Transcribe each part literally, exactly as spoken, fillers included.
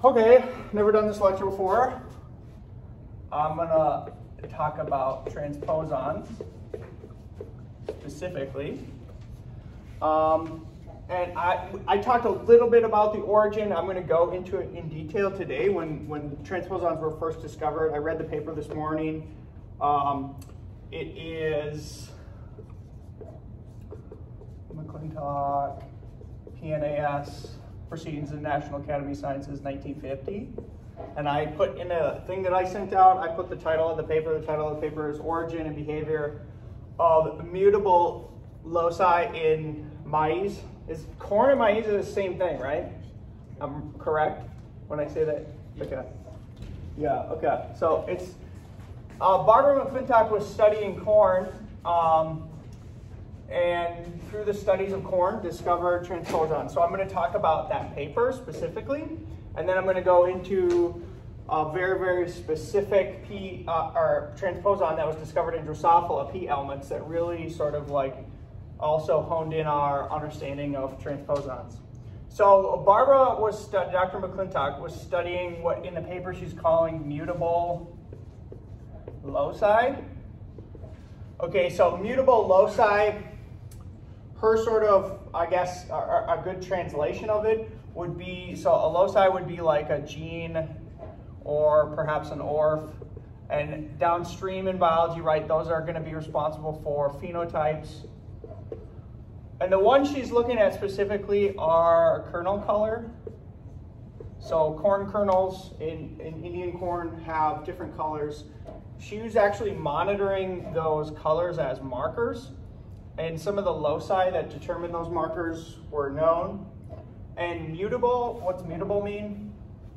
Okay, never done this lecture before. I'm gonna talk about transposons specifically. Um, and I, I talked a little bit about the origin. I'm gonna go into it in detail today. When, when transposons were first discovered, I read the paper this morning. Um, it is McClintock, P N A S, Proceedings of the National Academy of Sciences, nineteen fifty. And I put in a thing that I sent out, I put the title of the paper. The title of the paper is Origin and Behavior of Mutable Loci in Maize. Is corn and maize are the same thing, right? I'm correct when I say that? Okay. Yeah, okay. So it's, uh, Barbara McClintock was studying corn, um, and through the studies of corn, discovered transposons. So I'm going to talk about that paper specifically, and then I'm going to go into a very, very specific P uh, or transposon that was discovered in Drosophila, P elements, that really sort of like also honed in our understanding of transposons. So Barbara was, Doctor McClintock was studying what in the paper she's calling mutable loci. Okay, so mutable loci, her sort of, I guess, a, a good translation of it would be, so a loci would be like a gene or perhaps an orf. And downstream in biology, right, those are going to be responsible for phenotypes. And the ones she's looking at specifically are kernel color. So corn kernels in, in Indian corn have different colors. She was actually monitoring those colors as markers. And some of the loci that determine those markers were known. And mutable, what's mutable mean?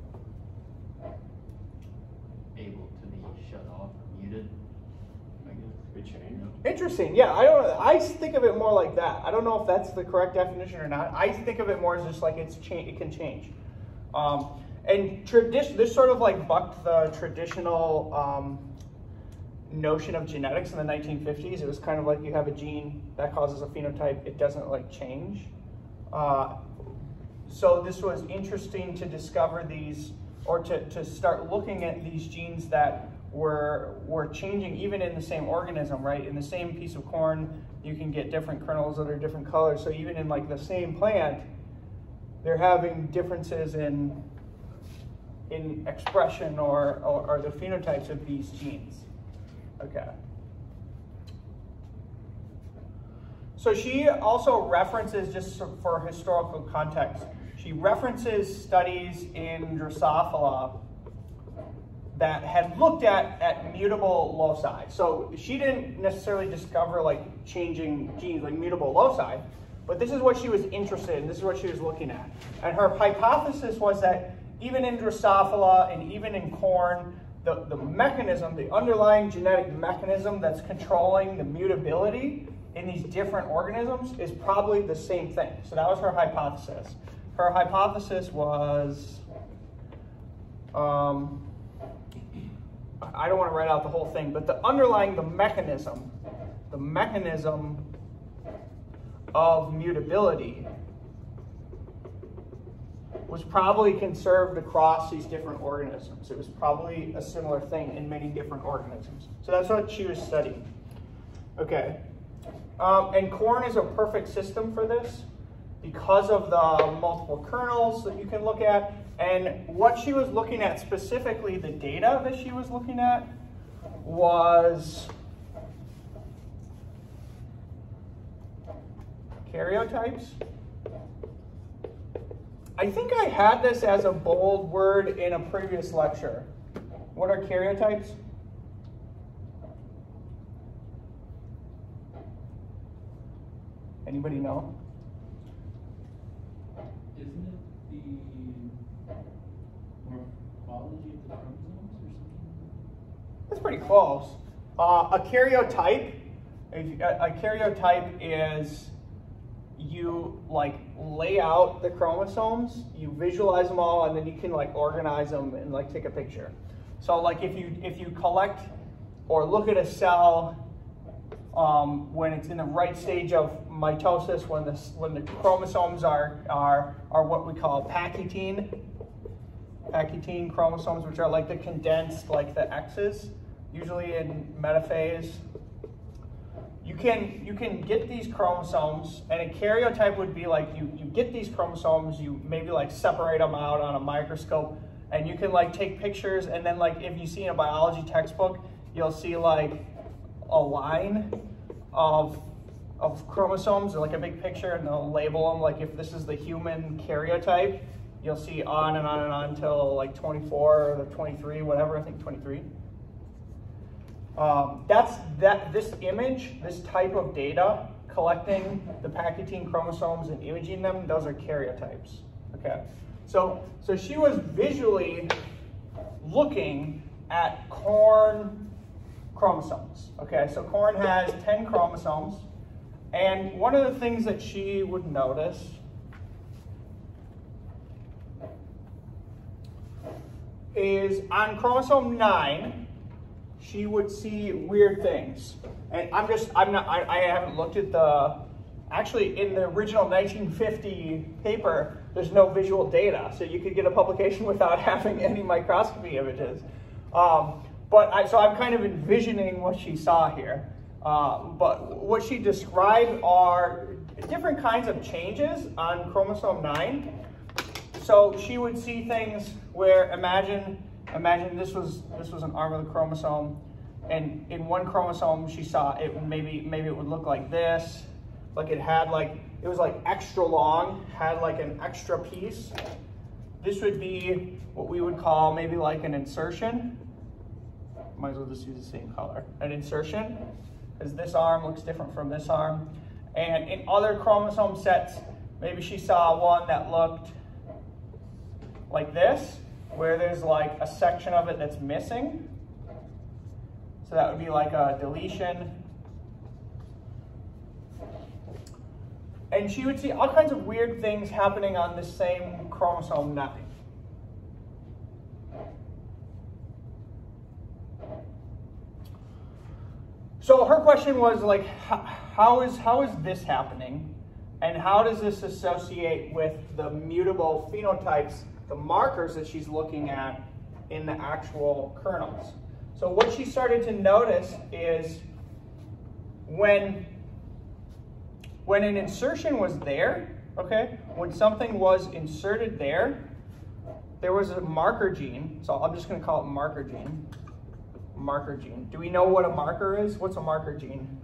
Able to be shut off, muted, I guess. Be changed. Interesting. Yeah, I don't. I think of it more like that. I don't know if that's the correct definition or not. I think of it more as just like it's cha it can change. Um, and tradition. This sort of like bucked the traditional um, notion of genetics in the nineteen fifties. It was kind of like you have a gene that causes a phenotype. It doesn't like change. Uh, so this was interesting to discover these, or to, to start looking at these genes that were, were changing even in the same organism, right? In the same piece of corn, you can get different kernels that are different colors. So even in like the same plant, they're having differences in, in expression or, or, or the phenotypes of these genes. Okay. So she also references, just for historical context, she references studies in Drosophila that had looked at, at mutable loci. So she didn't necessarily discover like changing genes, like mutable loci, but this is what she was interested in, this is what she was looking at. And her hypothesis was that even in Drosophila and even in corn, the, the mechanism, the underlying genetic mechanism that's controlling the mutability in these different organisms is probably the same thing. So that was her hypothesis. Her hypothesis was, um, I don't want to write out the whole thing, but the underlying, the mechanism, the mechanism of mutability was probably conserved across these different organisms. It was probably a similar thing in many different organisms. So that's what she was studying. Okay. Um, and corn is a perfect system for this because of the multiple kernels that you can look at. And what she was looking at specifically, the data that she was looking at was karyotypes. I think I had this as a bold word in a previous lecture. What are karyotypes? Anybody know? Isn't it the morphology of the chromosomes or something? That's pretty close. Uh, a karyotype, a, a karyotype is you like lay out the chromosomes, you visualize them all, and then you can like organize them and like take a picture. So like if you if you collect or look at a cell um, when it's in the right stage of mitosis, when the when the chromosomes are are are what we call pachytene, Pachytene chromosomes, which are like the condensed, like the X's, usually in metaphase. You can, you can get these chromosomes, and a karyotype would be like you, you get these chromosomes, you maybe like separate them out on a microscope, and you can like take pictures, and then like if you see in a biology textbook, you'll see like a line of, of chromosomes, or like a big picture, and they'll label them like if this is the human karyotype, you'll see on and on and on until like twenty-four or twenty-three, whatever, I think twenty-three. Um, that's that. This image, this type of data, collecting the Pachytene chromosomes and imaging them, those are karyotypes. Okay, so so she was visually looking at corn chromosomes. Okay, so corn has ten chromosomes, and one of the things that she would notice is on chromosome nine. She would see weird things. And I'm just, I'm not, I, I haven't looked at the, actually in the original nineteen fifty paper, there's no visual data. So you could get a publication without having any microscopy images. Um, but I, so I'm kind of envisioning what she saw here. Uh, but what she described are different kinds of changes on chromosome nine. So she would see things where, imagine, Imagine this was this was an arm of the chromosome, and in one chromosome she saw it maybe maybe it would look like this, like it had like it was like extra long, had like an extra piece. This would be what we would call maybe like an insertion. Might as well just use the same color. An insertion, because this arm looks different from this arm. And in other chromosome sets, maybe she saw one that looked like this, where there's like a section of it that's missing. So that would be like a deletion. And she would see all kinds of weird things happening on this same chromosome nine. So her question was like, how is, how is this happening? And how does this associate with the mutable phenotypes, the markers that she's looking at in the actual kernels? So what she started to notice is when, when an insertion was there, okay, when something was inserted there, there was a marker gene. So I'm just going to call it marker gene. Marker gene. Do we know what a marker is? What's a marker gene?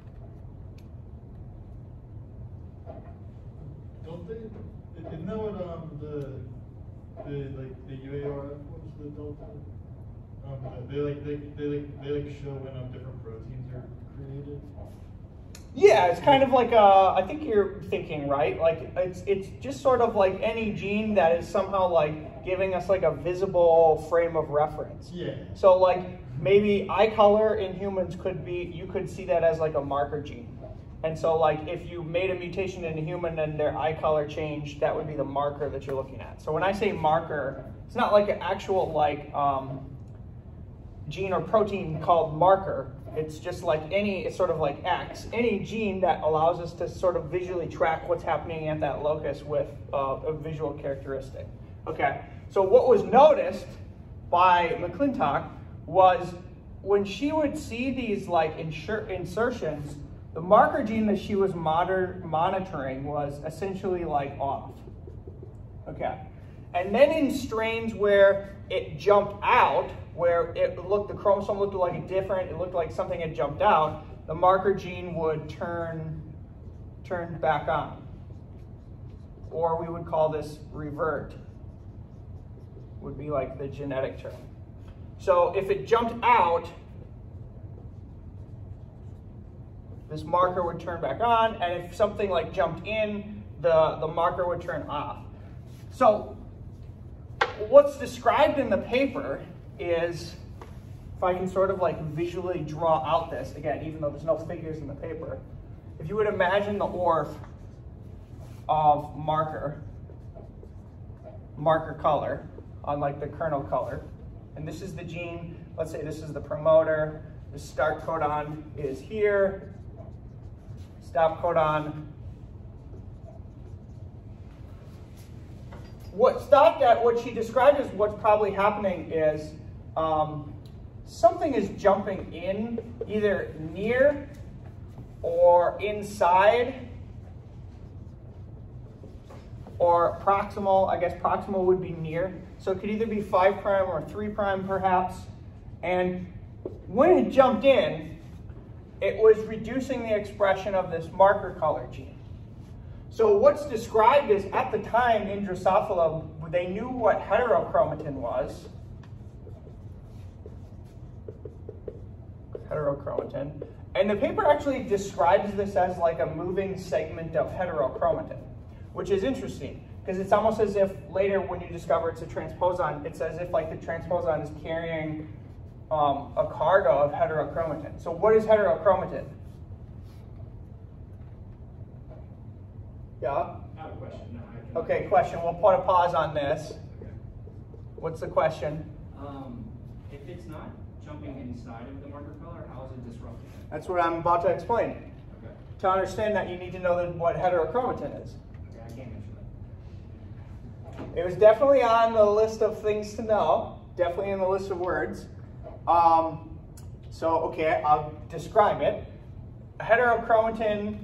Don't they? Isn't that what um the the like the U A R F was, the delta? Um, they like they they like they like show when um different proteins are created. Yeah, it's kind of like uh I think you're thinking right. Like it's it's just sort of like any gene that is somehow like giving us like a visible frame of reference. Yeah. So like maybe eye color in humans could be, you could see that as like a marker gene. And so like if you made a mutation in a human and their eye color changed, that would be the marker that you're looking at. So when I say marker, it's not like an actual like um, gene or protein called marker. It's just like any, it's sort of like X, any gene that allows us to sort of visually track what's happening at that locus with uh, a visual characteristic. Okay, so what was noticed by McClintock was when she would see these like insur insertions, the marker gene that she was monitoring was essentially like off. Okay, and then in strains where it jumped out, where it looked, the chromosome looked like a different, it looked like something had jumped out, the marker gene would turn, turn back on. Or we would call this revert, would be like the genetic term. So if it jumped out, this marker would turn back on, and if something like jumped in, the, the marker would turn off. So what's described in the paper is, if I can sort of like visually draw out this, again, even though there's no figures in the paper, if you would imagine the O R F of marker, marker color, on like the kernel color, and this is the gene, let's say this is the promoter, the start codon is here, stop codon. what's thought that what she described as what's probably happening is um, something is jumping in either near or inside or proximal. I guess proximal would be near. So it could either be five prime or three prime perhaps. And when it jumped in, it was reducing the expression of this marker color gene. So what's described is, at the time in Drosophila, they knew what heterochromatin was. Heterochromatin. And the paper actually describes this as like a moving segment of heterochromatin, which is interesting, because it's almost as if later when you discover it's a transposon, it's as if like the transposon is carrying um, a cargo of heterochromatin. So what is heterochromatin? Yeah? I have a question. No, I can... Okay, question. We'll put a pause on this. Okay. What's the question? Um, if it's not jumping inside of the marker color, how is it disrupting it? That's what I'm about to explain. Okay. To understand that, you need to know that what heterochromatin is. Okay, I can't answer that. It was definitely on the list of things to know, definitely in the list of words. Um, so, okay, I'll describe it. Heterochromatin,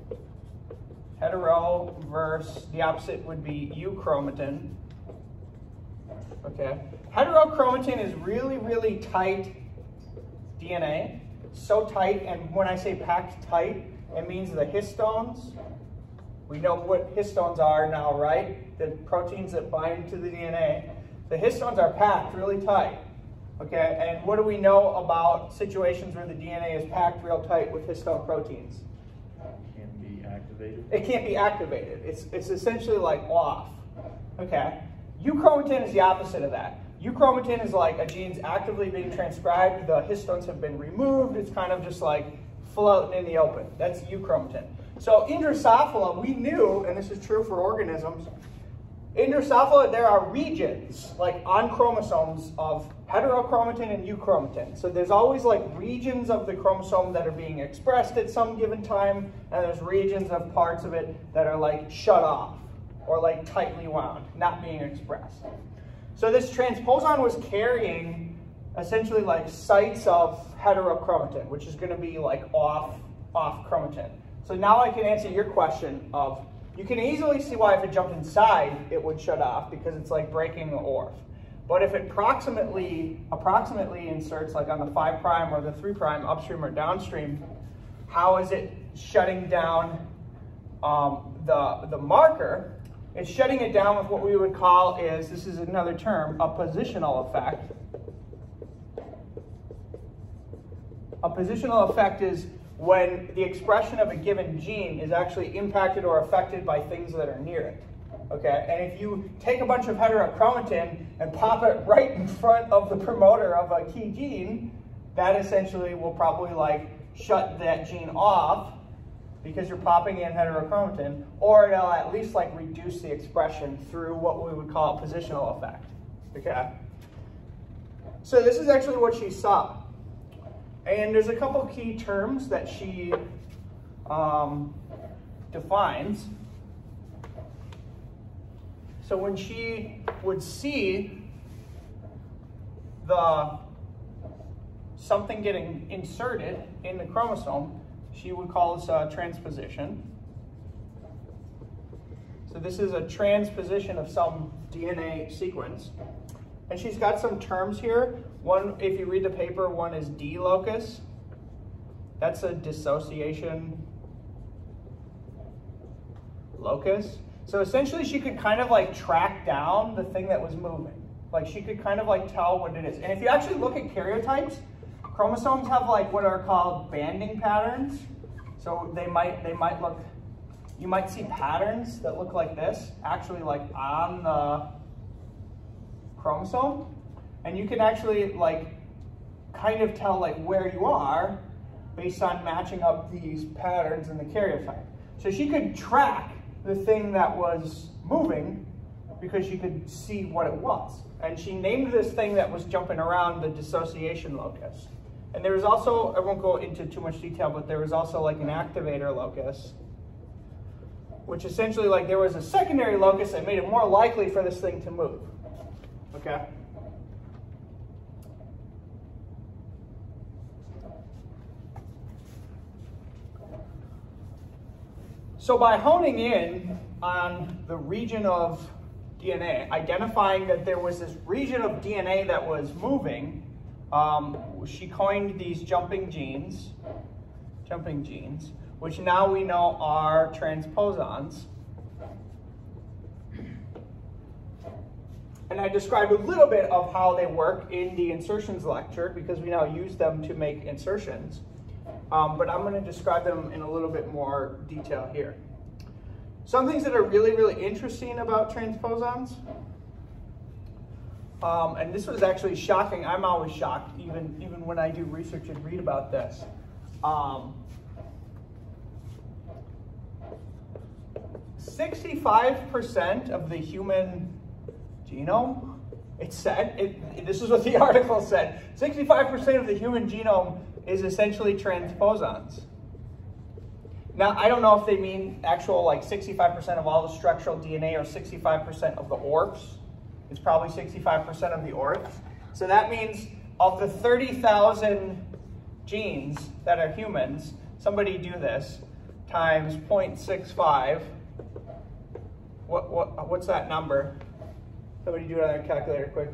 hetero versus the opposite would be euchromatin. Okay. Heterochromatin is really, really tight D N A. So tight, and when I say packed tight, it means the histones. We know what histones are now, right? The proteins that bind to the D N A. The histones are packed really tight. Okay, and what do we know about situations where the D N A is packed real tight with histone proteins? Can't be activated. It can't be activated. It's, it's essentially like off. Okay, euchromatin is the opposite of that. Euchromatin is like a gene's actively being transcribed, the histones have been removed, it's kind of just like floating in the open. That's euchromatin. So in Drosophila, we knew, and this is true for organisms, in Drosophila there are regions, like on chromosomes, of heterochromatin and euchromatin. So there's always like regions of the chromosome that are being expressed at some given time, and there's regions of parts of it that are like shut off, or like tightly wound, not being expressed. So this transposon was carrying essentially like sites of heterochromatin, which is going to be like off, off chromatin. So now I can answer your question of, you can easily see why if it jumped inside, it would shut off, because it's like breaking the O R F. But if it approximately, approximately inserts like on the five prime or the three prime upstream or downstream, how is it shutting down um, the, the marker? It's shutting it down with what we would call is, this is another term, a positional effect. A positional effect is when the expression of a given gene is actually impacted or affected by things that are near it. Okay, and if you take a bunch of heterochromatin and pop it right in front of the promoter of a key gene, that essentially will probably like shut that gene off, because you're popping in heterochromatin, or it'll at least like reduce the expression through what we would call a positional effect. Okay? So this is actually what she saw. And there's a couple key terms that she um, defines. So when she would see the something getting inserted in the chromosome, she would call this a transposition. So this is a transposition of some D N A sequence. And she's got some terms here. One, if you read the paper, one is D locus. That's a dissociation locus. So essentially she could kind of like track down the thing that was moving. Like she could kind of like tell what it is. And if you actually look at karyotypes, chromosomes have like what are called banding patterns. So they might they might look, you might see patterns that look like this, actually like on the chromosome. And you can actually like kind of tell like where you are based on matching up these patterns in the karyotype. So she could track the thing that was moving because she could see what it was. And she named this thing that was jumping around the dissociation locus. And there was also, I won't go into too much detail, but there was also like an activator locus. which essentially like there was a secondary locus that made it more likely for this thing to move. Okay? So by honing in on the region of D N A, identifying that there was this region of D N A that was moving, um, she coined these jumping genes, jumping genes, which now we know are transposons. And I described a little bit of how they work in the insertions lecture because we now use them to make insertions. Um, but I'm going to describe them in a little bit more detail here. Some things that are really, really interesting about transposons, um, and this was actually shocking. I'm always shocked, even, even when I do research and read about this. Um, sixty-five percent of the human genome, it said, it, this is what the article said, sixty-five percent of the human genome is essentially transposons. Now, I don't know if they mean actual like sixty-five percent of all the structural D N A or sixty-five percent of the O R Fs. It's probably sixty-five percent of the O R Fs. So that means of the thirty thousand genes that are humans, somebody do this, times zero point six five. What, what, what's that number? Somebody do it on their calculator quick.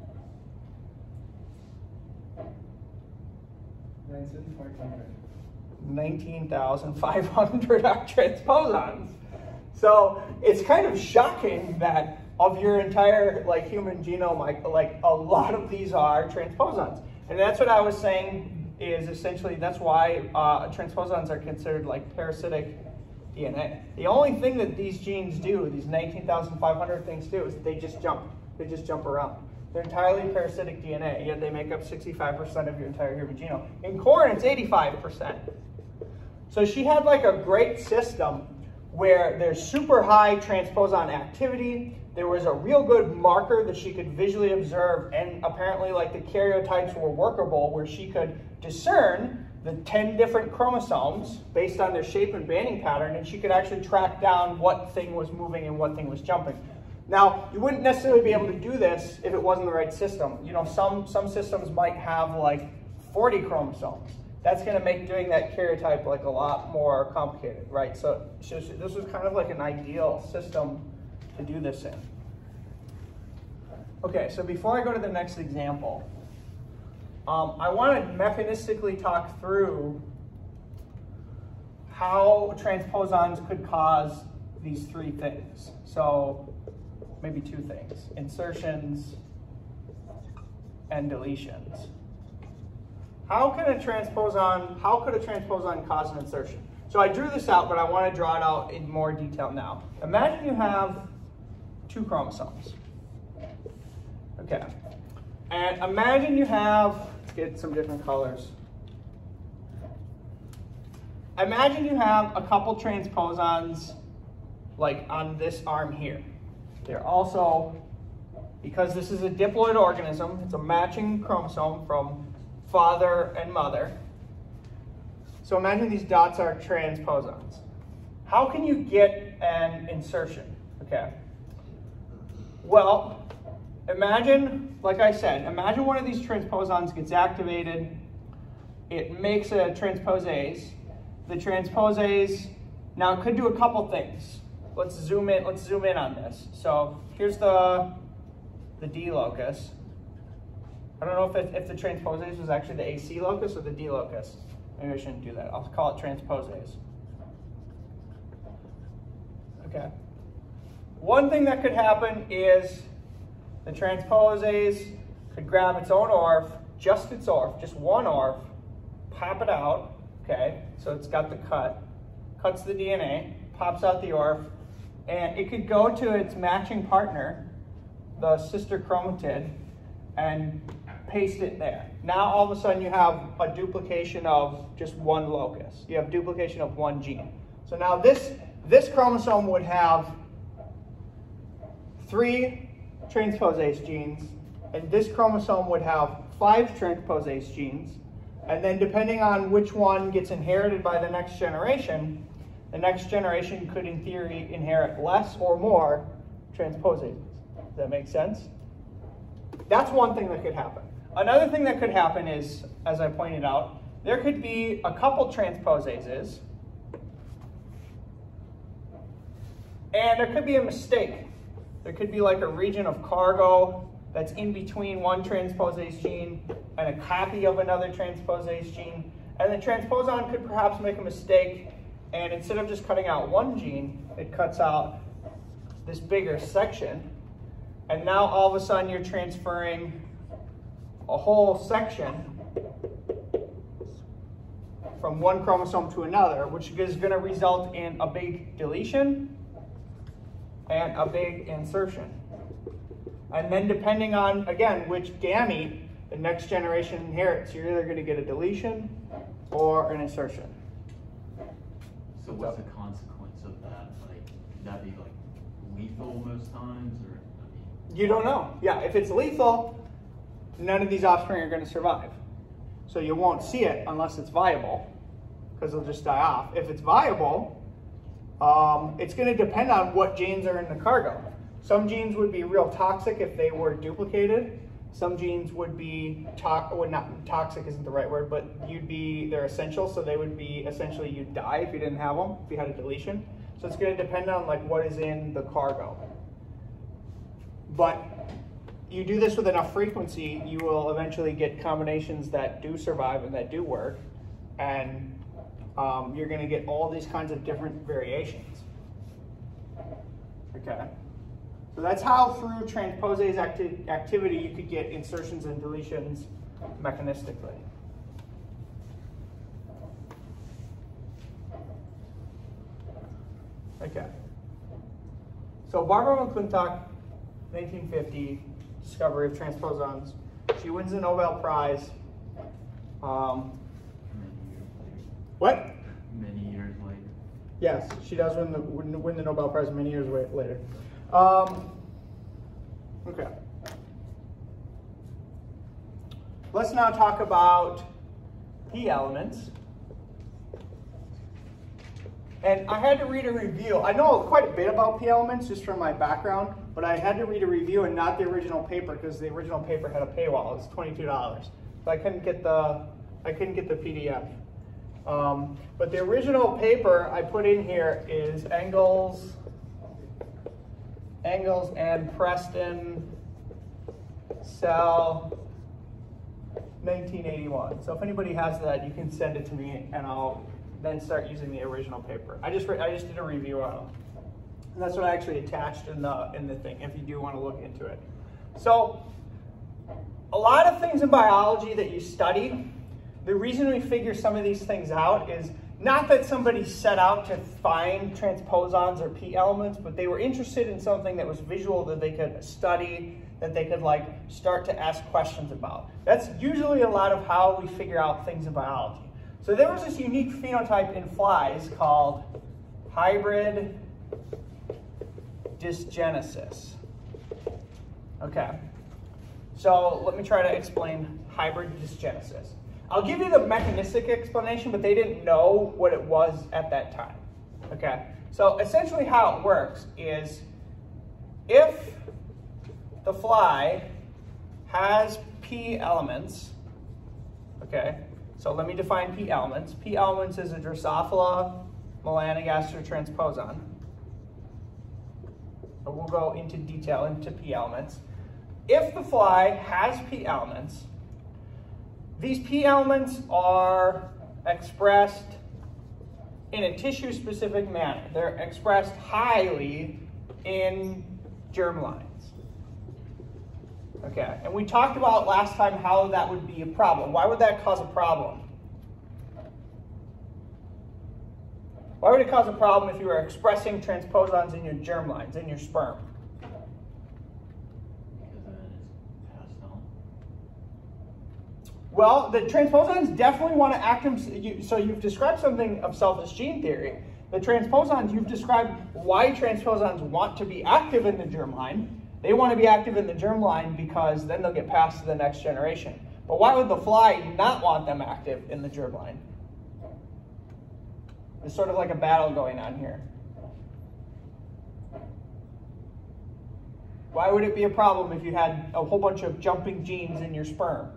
nineteen thousand five hundred are transposons. So it's kind of shocking that of your entire like human genome, like, like a lot of these are transposons. And that's what I was saying is essentially that's why uh, transposons are considered like parasitic D N A. The only thing that these genes do, these nineteen thousand five hundred things do, is that they just jump. They just jump around. They're entirely parasitic D N A, yet they make up sixty-five percent of your entire human genome. In corn, it's eighty-five percent. So she had like a great system where there's super high transposon activity. There was a real good marker that she could visually observe, and apparently like the karyotypes were workable where she could discern the ten different chromosomes based on their shape and banding pattern, and she could actually track down what thing was moving and what thing was jumping. Now, you wouldn't necessarily be able to do this if it wasn't the right system. You know, some, some systems might have like forty chromosomes. That's going to make doing that karyotype like a lot more complicated, right? So, so this was kind of like an ideal system to do this in. Okay, so before I go to the next example, um, I want to mechanistically talk through how transposons could cause these three things. So maybe two things, insertions and deletions. How can a transposon, how could a transposon cause an insertion? So I drew this out, but I want to draw it out in more detail now. Imagine you have two chromosomes. Okay. And imagine you have, let's get some different colors. Imagine you have a couple transposons like on this arm here. They're also, because this is a diploid organism, it's a matching chromosome from father and mother. So imagine these dots are transposons. How can you get an insertion? Okay. Well, imagine, like I said, imagine one of these transposons gets activated. It makes a transposase. The transposase, now it could do a couple things. Let's zoom in, let's zoom in on this. So here's the, the D locus. I don't know if, it, if the transposase was actually the A C locus or the D locus. Maybe I shouldn't do that. I'll call it transposase. Okay. One thing that could happen is the transposase could grab its own O R F, just its O R F, just one O R F, pop it out, okay, so it's got the cut, cuts the D N A, pops out the O R F, and it could go to its matching partner, the sister chromatid, and paste it there. Now all of a sudden you have a duplication of just one locus. You have duplication of one gene. So now this, this chromosome would have three transposase genes, and this chromosome would have five transposase genes, and then depending on which one gets inherited by the next generation, the next generation could, in theory, inherit less or more transposases. Does that make sense? That's one thing that could happen. Another thing that could happen is, as I pointed out, there could be a couple transposases, and there could be a mistake. There could be like a region of cargo that's in between one transposase gene and a copy of another transposase gene. And the transposon could perhaps make a mistake, and instead of just cutting out one gene, it cuts out this bigger section. And now all of a sudden you're transferring a whole section from one chromosome to another, which is going to result in a big deletion and a big insertion. And then depending on, again, which gamete the next generation inherits, you're either going to get a deletion or an insertion. So what's the consequence of that? Like, could that be like lethal most times, or? I mean, You don't know. Yeah, if it's lethal, none of these offspring are going to survive. So you won't see it unless it's viable, because they'll just die off. If it's viable, um, it's going to depend on what genes are in the cargo. Some genes would be real toxic if they were duplicated. Some genes would be, to would not, toxic isn't the right word, but you'd be, they're essential, so they would be, essentially you'd die if you didn't have them, if you had a deletion. So it's going to depend on like what is in the cargo. But you do this with enough frequency, you will eventually get combinations that do survive and that do work, and um, you're going to get all these kinds of different variations. Okay. So that's how through transposase acti activity you could get insertions and deletions mechanistically. Okay. So Barbara McClintock, nineteen fifty, discovery of transposons. She wins the Nobel Prize. Um, many years later. what? Many years later. Yes, she does win the, win, win the Nobel Prize many years wa- later. Um, okay. Let's now talk about P elements. And I had to read a review. I know quite a bit about P elements just from my background, but I had to read a review and not the original paper because the original paper had a paywall. It was twenty-two dollars. So I couldn't get the I couldn't get the P D F. Um, but the original paper I put in here is Engels, Engels and Preston, Cell, nineteen eighty-one. So if anybody has that, you can send it to me, and I'll then start using the original paper. I just I just did a review on them, and that's what I actually attached in the in the thing. If you do want to look into it, so a lot of things in biology that you study. The reason we figure some of these things out is not that somebody set out to find transposons or P elements, but they were interested in something that was visual that they could study, that they could like start to ask questions about. That's usually a lot of how we figure out things in biology. So there was this unique phenotype in flies called hybrid dysgenesis. Okay, so let me try to explain hybrid dysgenesis. I'll give you the mechanistic explanation, but they didn't know what it was at that time. Okay, so essentially how it works is if the fly has P elements, okay, so let me define P elements. P elements is a Drosophila melanogaster transposon. So we'll go into detail into P elements. If the fly has P elements, these P elements are expressed in a tissue-specific manner. They're expressed highly in germlines. Okay, and we talked about last time how that would be a problem. Why would that cause a problem? Why would it cause a problem if you were expressing transposons in your germlines, in your sperm? Well, the transposons definitely want to act, in, so you've described something of selfish gene theory. The transposons, you've described why transposons want to be active in the germline. They want to be active in the germline because then they'll get passed to the next generation. But why would the fly not want them active in the germline? There's sort of like a battle going on here. Why would it be a problem if you had a whole bunch of jumping genes in your sperm?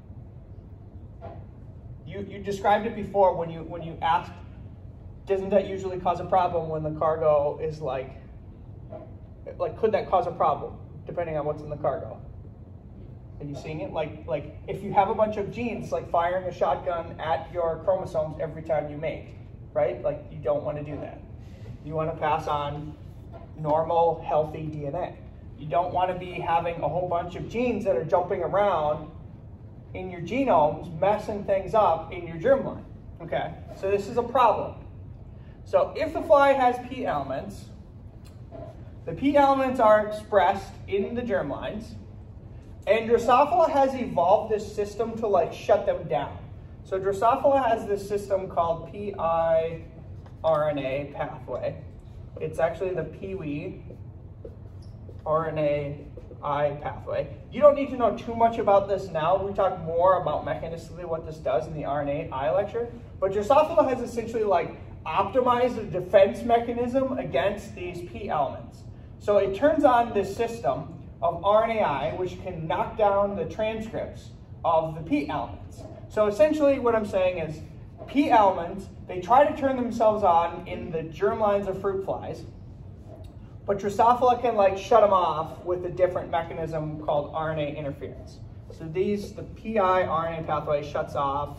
You, you described it before when you, when you asked, doesn't that usually cause a problem when the cargo is like, like could that cause a problem depending on what's in the cargo? Are you seeing it? Like, like if you have a bunch of genes, like firing a shotgun at your chromosomes every time you mate, right? Like you don't want to do that. You want to pass on normal, healthy D N A. You don't want to be having a whole bunch of genes that are jumping around in your genomes, messing things up in your germline. Okay, so this is a problem. So if the fly has P elements, the P elements are expressed in the germlines, and Drosophila has evolved this system to like shut them down. So Drosophila has this system called P I R N A pathway. It's actually the P W E R N A I pathway. You don't need to know too much about this now. We talk more about mechanistically what this does in the R N A I lecture. But Drosophila has essentially like optimized a defense mechanism against these P elements. So it turns on this system of R N A I, which can knock down the transcripts of the P elements. So essentially what I'm saying is P elements, they try to turn themselves on in the germlines of fruit flies, but Drosophila can like shut them off with a different mechanism called R N A interference. So these, the P I R N A pathway shuts off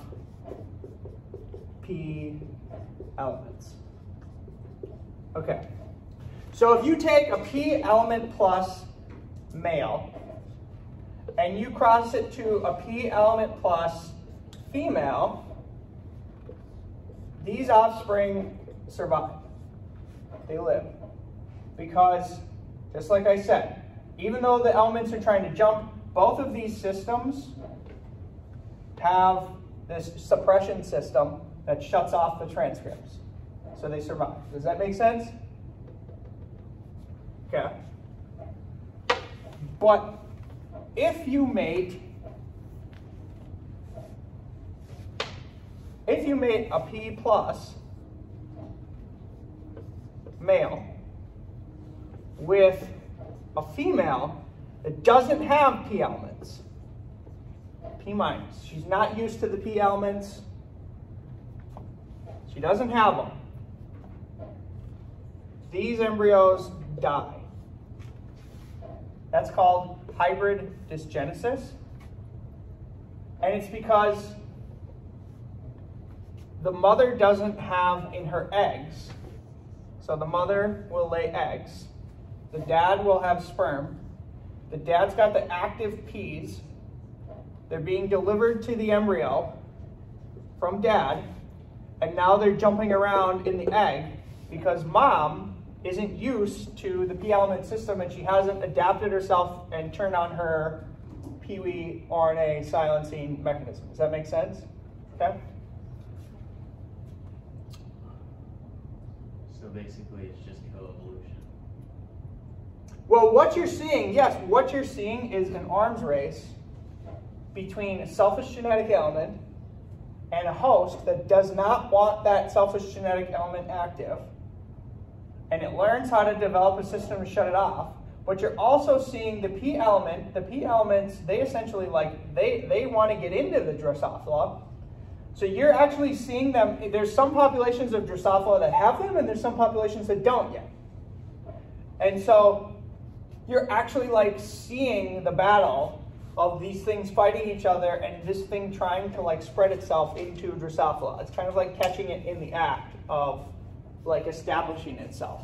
P elements. Okay. So if you take a P element plus male and you cross it to a P element plus female, these offspring survive. They live. Because, just like I said, even though the elements are trying to jump, both of these systems have this suppression system that shuts off the transcripts. So they survive. Does that make sense? Okay. But if you mate, if you mate a P plus male with a female that doesn't have P elements, P minus, she's not used to the P elements, she doesn't have them, these embryos die. That's called hybrid dysgenesis. And it's because the mother doesn't have in her eggs, so the mother will lay eggs, the dad will have sperm, the dad's got the active P's, they're being delivered to the embryo from dad, and now they're jumping around in the egg because mom isn't used to the P element system and she hasn't adapted herself and turned on her P W E R N A silencing mechanism. Does that make sense? Okay. So basically it's just coevolution. Well, what you're seeing, yes, what you're seeing is an arms race between a selfish genetic element and a host that does not want that selfish genetic element active. And it learns how to develop a system to shut it off. But you're also seeing the P element, the P elements, they essentially like, they, they want to get into the Drosophila. So you're actually seeing them, there's some populations of Drosophila that have them and there's some populations that don't yet. And so you're actually like seeing the battle of these things fighting each other and this thing trying to like spread itself into Drosophila. It's kind of like catching it in the act of like establishing itself.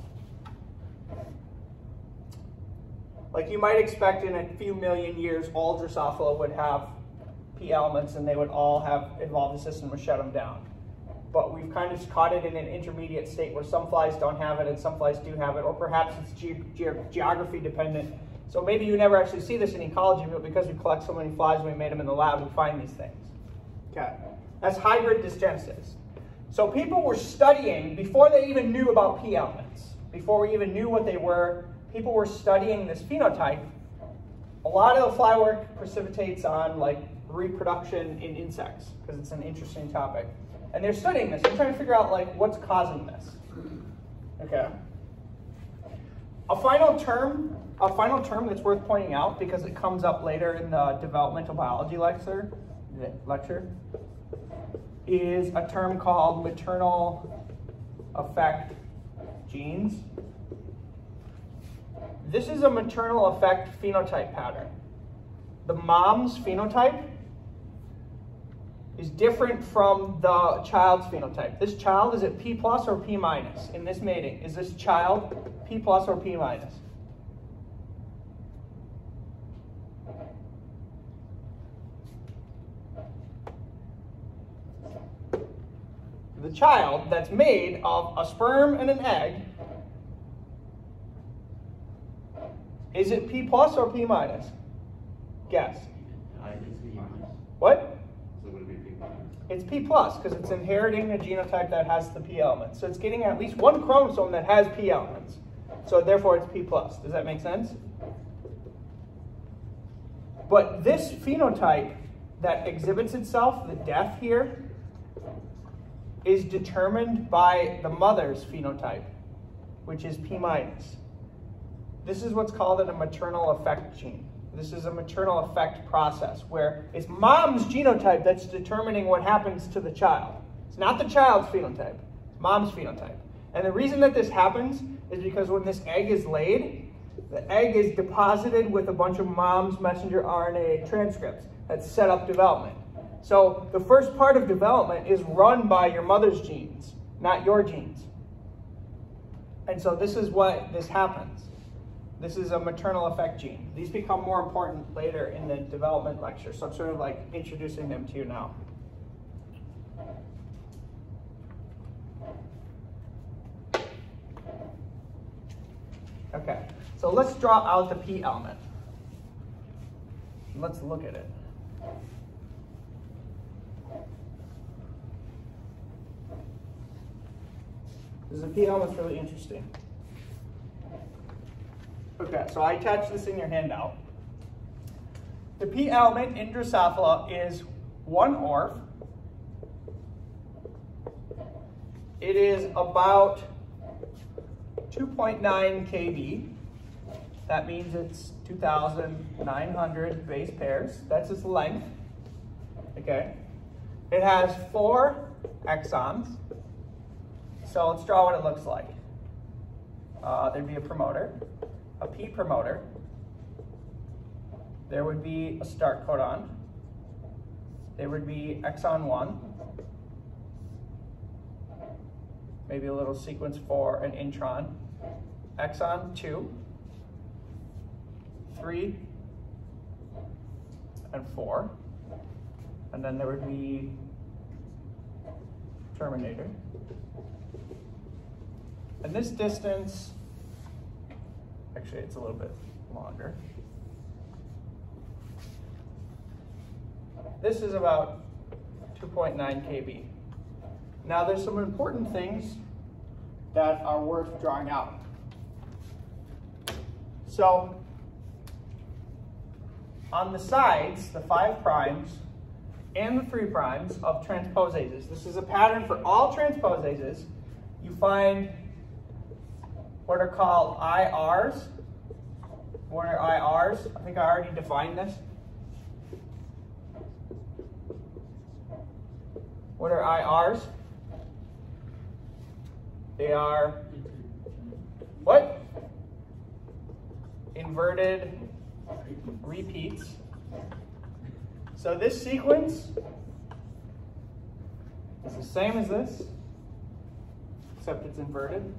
Like you might expect in a few million years, all Drosophila would have P elements and they would all have evolved a system to shut them down. But we've kind of caught it in an intermediate state where some flies don't have it and some flies do have it, or perhaps it's ge ge geography dependent. So maybe you never actually see this in ecology, but because we collect so many flies and we made them in the lab, we find these things. Okay, that's hybrid dysgenesis. So people were studying, before they even knew about P elements, before we even knew what they were, people were studying this phenotype. A lot of the fly work precipitates on like reproduction in insects, because it's an interesting topic. And they're studying this. They're trying to figure out like what's causing this. Okay. A final term, a final term that's worth pointing out because it comes up later in the developmental biology lecture, lecture, is a term called maternal effect genes. This is a maternal effect phenotype pattern. The mom's phenotype is different from the child's phenotype. This child is at P plus or P minus in this mating. Is this child P plus or P minus? The child that's made of a sperm and an egg, is it P plus or P minus? Guess. I it's P minus. What? So would it be P minus? It's P plus because it's inheriting a genotype that has the P elements. So it's getting at least one chromosome that has P elements. So therefore it's P plus. Does that make sense? But this phenotype that exhibits itself, the death here, is determined by the mother's phenotype, which is P minus. This is what's called a maternal effect gene. This is a maternal effect process where it's mom's genotype that's determining what happens to the child. It's not the child's phenotype, mom's phenotype. And the reason that this happens is because when this egg is laid, the egg is deposited with a bunch of mom's messenger R N A transcripts that set up development. So the first part of development is run by your mother's genes, not your genes. And so this is what this happens. This is a maternal effect gene. These become more important later in the development lecture, so I'm sort of like introducing them to you now. Okay, so let's draw out the P element. Let's look at it. This is a P element, really interesting. Okay, so I attached this in your handout. The P element in Drosophila is one O R F. It is about two point nine K B. That means it's two thousand nine hundred base pairs. That's its length. Okay. It has four exons. So let's draw what it looks like. Uh, there'd be a promoter, a P promoter. There would be a start codon. There would be exon one. Maybe a little sequence for an intron. Exon two, three, and four. And then there would be terminator. And this distance, actually it's a little bit longer. This is about two point nine K B. Now there's some important things that are worth drawing out. So on the sides, the five primes and the three primes of transposases, this is a pattern for all transposases, you find what are called I Rs. What are I Rs? I think I already defined this. What are I Rs? They are what? Inverted repeats. So this sequence is the same as this, except it's inverted.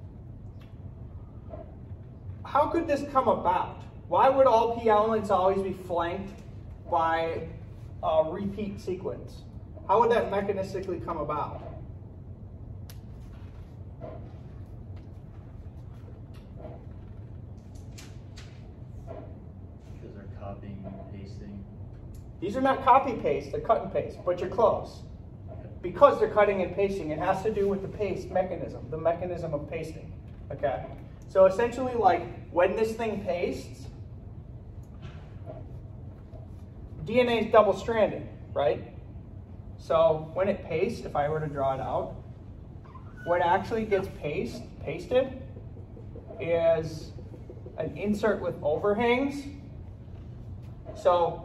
How could this come about? Why would all P elements always be flanked by a repeat sequence? How would that mechanistically come about? Because they're copying and pasting. These are not copy paste, they're cut and paste, but you're close. Because they're cutting and pasting, it has to do with the paste mechanism, the mechanism of pasting. Okay? So essentially, like, when this thing pastes, D N A is double-stranded, right? So when it pastes, if I were to draw it out, what actually gets paste, pasted is an insert with overhangs. So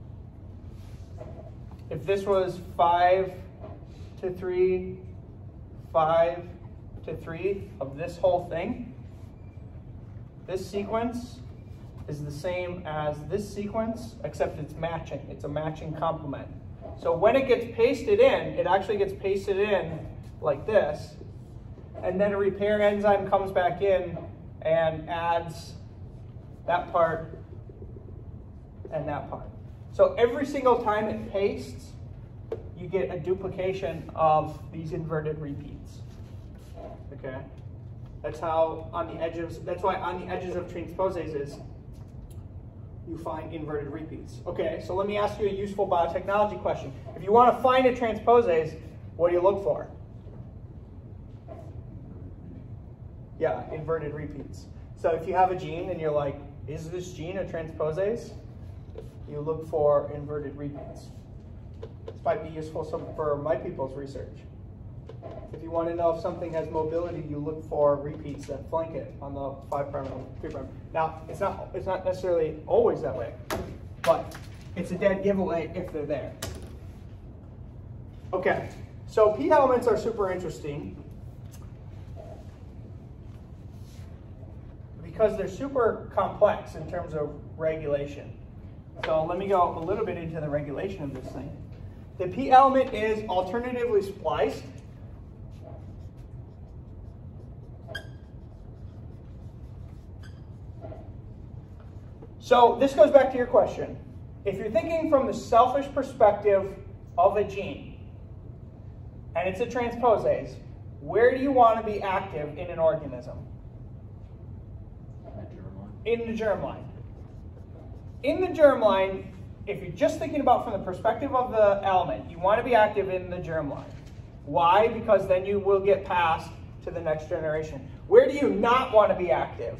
if this was five to three, five to three of this whole thing, this sequence is the same as this sequence, except it's matching. It's a matching complement. So when it gets pasted in, it actually gets pasted in like this, and then a repair enzyme comes back in and adds that part and that part. So every single time it pastes, you get a duplication of these inverted repeats. Okay? That's how on the edges, that's why on the edges of transposes you find inverted repeats. Okay, so let me ask you a useful biotechnology question. If you want to find a transposes, what do you look for? Yeah, inverted repeats. So if you have a gene and you're like, is this gene a transposes? You look for inverted repeats. This might be useful some, for my people's research. If you want to know if something has mobility, you look for repeats that flank it on the five prime and three prime. Now, it's not it's not necessarily always that way, but it's a dead giveaway if they're there. Okay, so P elements are super interesting because they're super complex in terms of regulation. So let me go a little bit into the regulation of this thing. The P element is alternatively spliced. So this goes back to your question. If you're thinking from the selfish perspective of a gene, and it's a transposase, where do you want to be active in an organism? In the germline. In the germline, if you're just thinking about from the perspective of the element, you want to be active in the germline. Why? Because then you will get passed to the next generation. Where do you not want to be active?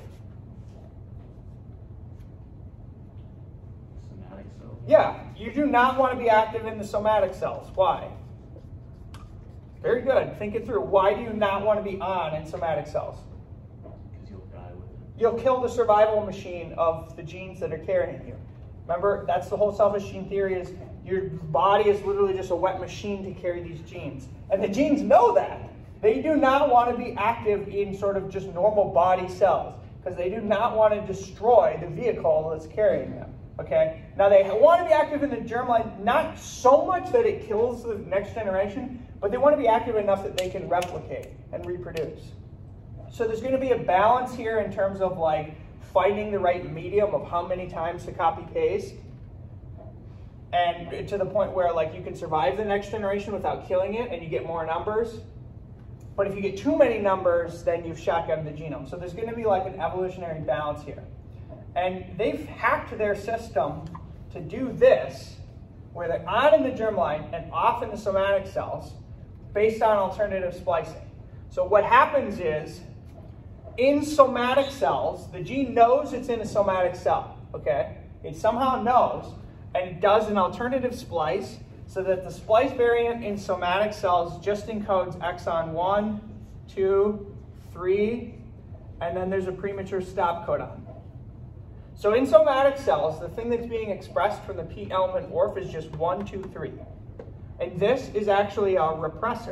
Somatic cells. Yeah, you do not want to be active in the somatic cells. Why? Very good. Think it through. Why do you not want to be on in somatic cells? Because you'll die with it. You'll kill the survival machine of the genes that are carrying you. Remember, that's the whole selfish gene theory, is your body is literally just a wet machine to carry these genes. And the genes know that. They do not want to be active in sort of just normal body cells, because they do not want to destroy the vehicle that's carrying them. Okay? Now, they want to be active in the germline, not so much that it kills the next generation, but they want to be active enough that they can replicate and reproduce. So there's going to be a balance here in terms of like finding the right medium of how many times to copy paste, and to the point where like you can survive the next generation without killing it and you get more numbers. But if you get too many numbers, then you've shotgunned the genome. So there's going to be like an evolutionary balance here. And they've hacked their system to do this, where they're on in the germline and off in the somatic cells based on alternative splicing. So what happens is, in somatic cells, the gene knows it's in a somatic cell, okay? It somehow knows, and it does an alternative splice so that the splice variant in somatic cells just encodes exon one, two, three, and then there's a premature stop codon. So in somatic cells, the thing that's being expressed from the P element O R F is just one, two, three. And this is actually a repressor.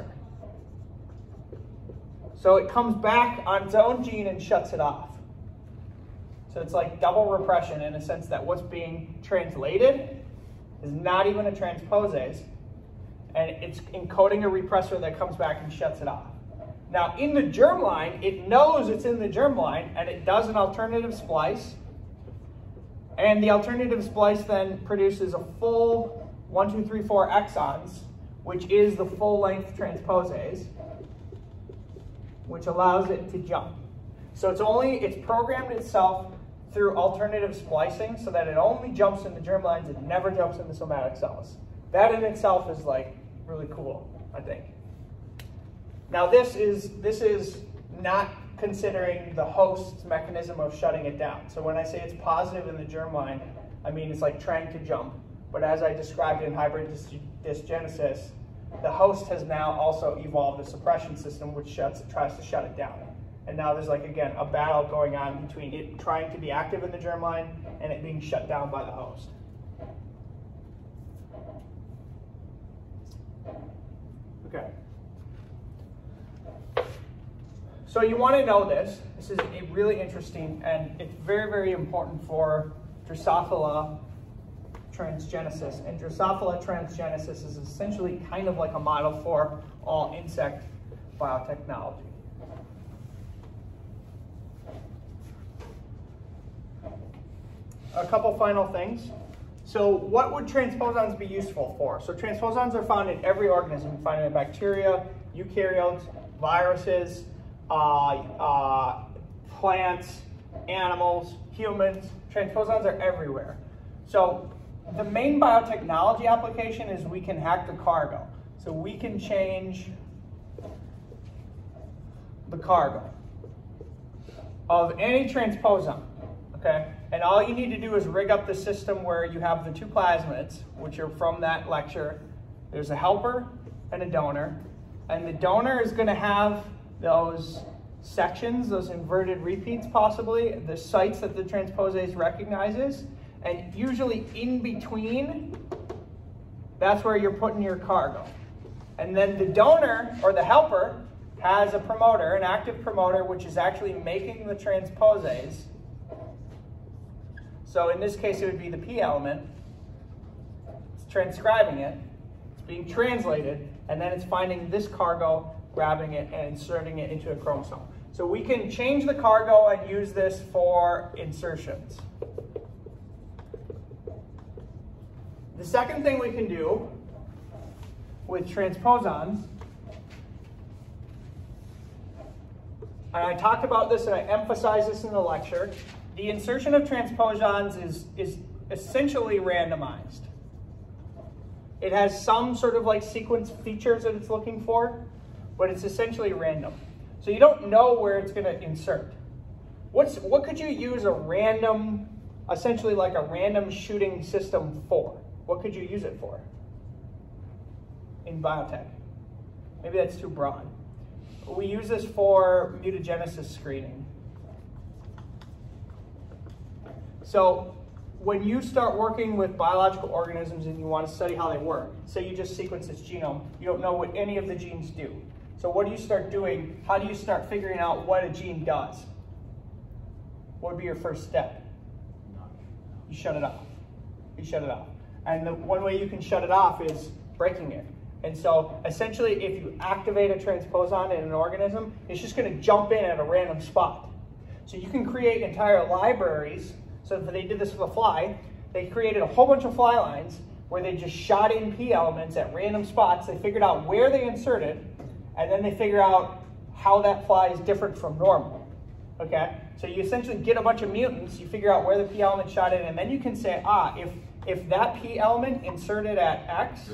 So it comes back on its own gene and shuts it off. So it's like double repression in a sense that what's being translated is not even a transposase, and it's encoding a repressor that comes back and shuts it off. Now in the germline, it knows it's in the germline, and it does an alternative splice, and the alternative splice then produces a full one, two, three, four exons, which is the full-length transposase, which allows it to jump. So it's only, it's programmed itself through alternative splicing so that it only jumps in the germlines, it never jumps in the somatic cells. That in itself is like really cool, I think. Now this is, this is not considering the host's mechanism of shutting it down. So when I say it's positive in the germline, I mean it's like trying to jump. But as I described in hybrid dys dysgenesis, the host has now also evolved a suppression system which shuts, tries to shut it down. And now there's like, again, a battle going on between it trying to be active in the germline and it being shut down by the host. Okay. So you want to know this. This is a really interesting, and it's very, very important for Drosophila transgenesis. And Drosophila transgenesis is essentially kind of like a model for all insect biotechnology. A couple final things. So what would transposons be useful for? So transposons are found in every organism. You find them in bacteria, eukaryotes, viruses, uh, uh, plants, animals, humans. Transposons are everywhere. So the main biotechnology application is we can hack the cargo. So we can change the cargo of any transposon, okay? And all you need to do is rig up the system where you have the two plasmids, which are from that lecture. There's a helper and a donor. And the donor is going to have those sections, those inverted repeats possibly, the sites that the transposase recognizes. And usually in between, that's where you're putting your cargo. And then the donor, or the helper, has a promoter, an active promoter, which is actually making the transposase. So in this case, it would be the P element. It's transcribing it, it's being translated, and then it's finding this cargo, grabbing it, and inserting it into a chromosome. So we can change the cargo and use this for insertions. The second thing we can do with transposons, and I talked about this and I emphasized this in the lecture, the insertion of transposons is, is essentially randomized. It has some sort of like sequence features that it's looking for, but it's essentially random. So you don't know where it's going to insert. What's, what could you use a random, essentially like a random shooting system for? What could you use it for in biotech? Maybe that's too broad. We use this for mutagenesis screening. So when you start working with biological organisms and you want to study how they work, say you just sequence its genome, you don't know what any of the genes do. So what do you start doing? How do you start figuring out what a gene does? What would be your first step? You shut it off. You shut it off. And the one way you can shut it off is breaking it. And so essentially if you activate a transposon in an organism, it's just going to jump in at a random spot. So you can create entire libraries. So if they did this with a fly, they created a whole bunch of fly lines where they just shot in P elements at random spots. They figured out where they inserted, and then they figure out how that fly is different from normal. Okay? So you essentially get a bunch of mutants, you figure out where the P element shot in, and then you can say, ah, if, if that P element inserted at X,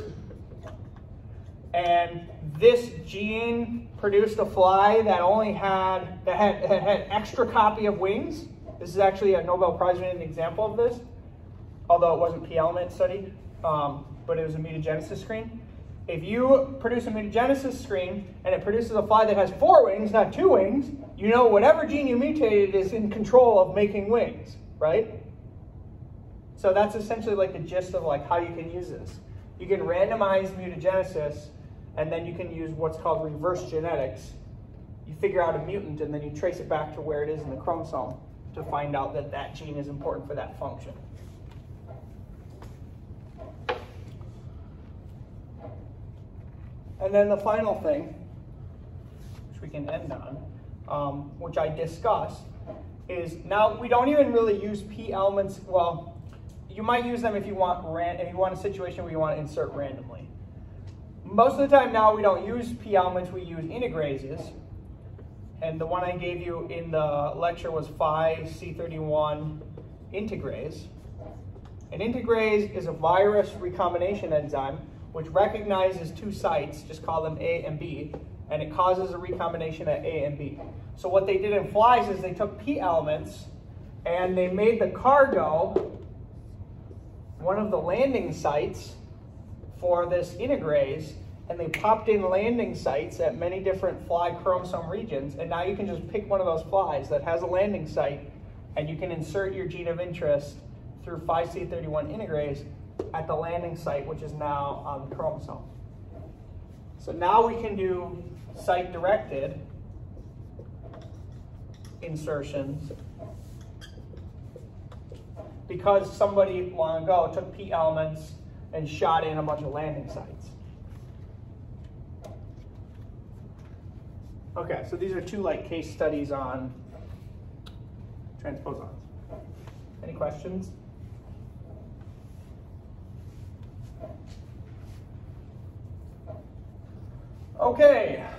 and this gene produced a fly that only had, that had, had, had extra copy of wings. This is actually a Nobel Prize winning example of this, although it wasn't P element study, um, but it was a mutagenesis screen. If you produce a mutagenesis screen and it produces a fly that has four wings, not two wings, you know whatever gene you mutated is in control of making wings, right? So that's essentially like the gist of like how you can use this. You can randomize mutagenesis, and then you can use what's called reverse genetics. You figure out a mutant and then you trace it back to where it is in the chromosome to find out that that gene is important for that function. And then the final thing, which we can end on, um, which I discussed, is now we don't even really use P elements. Well, you might use them if you want ran if you want a situation where you want to insert randomly. Most of the time now we don't use P elements, we use integrases. And the one I gave you in the lecture was five C thirty-one integrase. An integrase is a virus recombination enzyme which recognizes two sites, just call them A and B, and it causes a recombination at A and B. So what they did in flies is they took P elements and they made the cargo one of the landing sites for this integrase, and they popped in landing sites at many different fly chromosome regions, and now you can just pick one of those flies that has a landing site, and you can insert your gene of interest through five C thirty-one integrase at the landing site, which is now on the chromosome. So now we can do site-directed insertions because somebody long ago took P elements and shot in a bunch of landing sites. Okay, so these are two like case studies on transposons. Any questions? Okay,